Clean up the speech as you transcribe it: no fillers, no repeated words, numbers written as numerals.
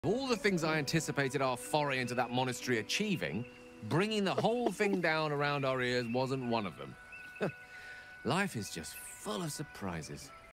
Of all the things I anticipated our foray into that monastery achieving, bringing the whole thing down around our ears wasn't one of them. Life is just full of surprises.